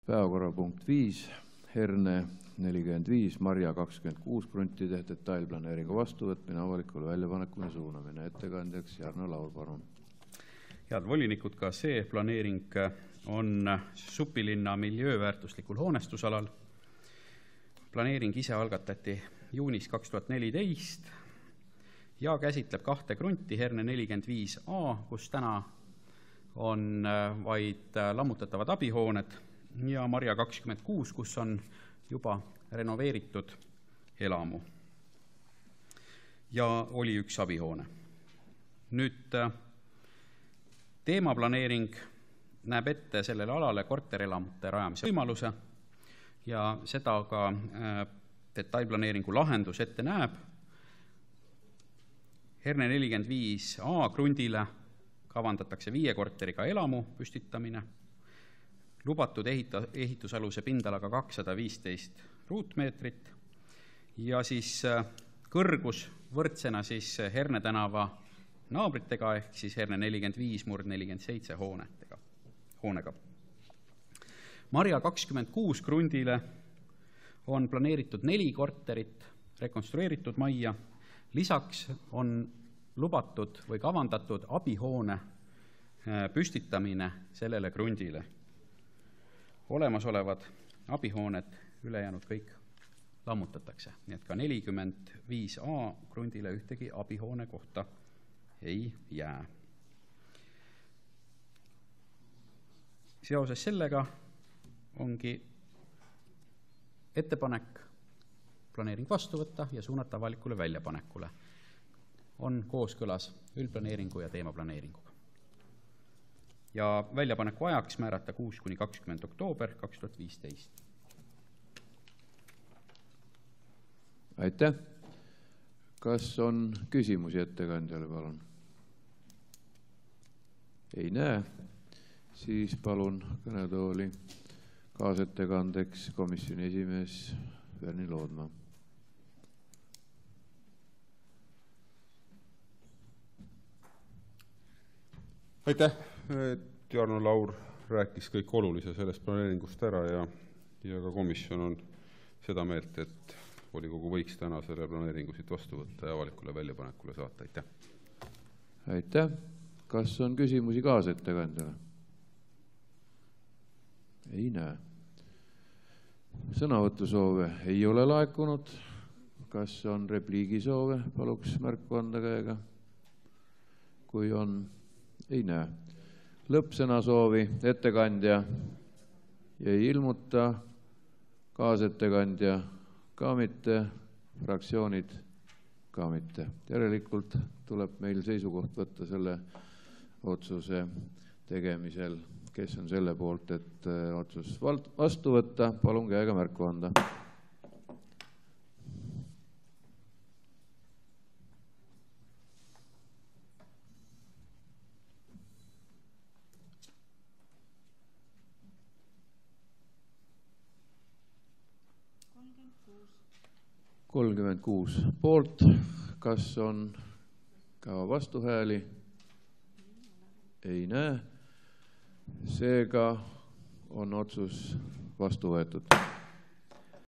Päevakorrapunkt 5, Herne 45, Marja 26 kruntide detailplaneeringu vastuvõtmine, avalikule väljapanekule suunamine. Ettekandjaks Jarno Laur, palun. Head volinikud, ka see planeering on Supilinna miljööväärtuslikul hoonestusalal. Planeering ise algatati juunis 2014 ja käsitleb 2 krunti, Herne 45A, kus täna on vaid lammutatavad abihooned, ja Marja 26, kus on juba renoveeritud elamu ja oli 1 abihoone. Nüüd teemaplaneering näeb ette sellele alale korterelamute rajamise võimaluse ja seda ka detailplaneeringu lahendus ette näeb. Herne 45A krundile kavandatakse 5 korteriga elamu püstitamine, lubatud ehitusaluse pindalaga 215 ruutmeetrit ja siis kõrgus võrdsena siis Herne tänava naabritega ehk siis Herne 45/47 hoonega. Marja 26 krundile on planeeritud 4 korterit, rekonstrueeritud majja, lisaks on lubatud või kavandatud abihoone püstitamine sellele krundile. Olemasolevad abihooned ülejäänud kõik lammutatakse, nii et ka 45A krundile ühtegi abihoone kohta ei jää. Seoses sellega ongi ettepanek planeering vastu võtta ja suunata avalikule väljapanekule. On kooskõlas üldplaneeringu ja teemaplaneeringuga. Ja väljapaneku ajaks määrata 6–20 oktoober 2015. Aitäh. Kas on küsimusi ettekandjale, palun? Ei näe. Siis palun kõnetooli kaasettekandeks komisjoni esimees Verni Loodmaa. Aitäh. Jarno Laur rääkis kõik olulise sellest planeeringust ära ja ka komisjon on seda meelt, et volikogu võiks täna selle planeeringu siit vastu võtta ja avalikule väljapanekule saata. Aitäh. Aitäh. Kas on küsimusi kaasettekandjale? Ei näe. Sõnavõtusoove ei ole laekunud. Kas on repliigisoove? Paluks märku anda käega. Kui on, ei näe. Lõppsõnasoovi ettekandja ei ilmuta, kaasettekandja ka mitte, fraktsioonid ka mitte. Järelikult tuleb meil seisukoht võtta selle otsuse tegemisel. Kes on selle poolt, et otsus vastu võtta, palun käega märku anda. Kolmkümmend 6 poolt. Kas on ka vastuhääli? Ei näe. Seega on otsus vastu võetud.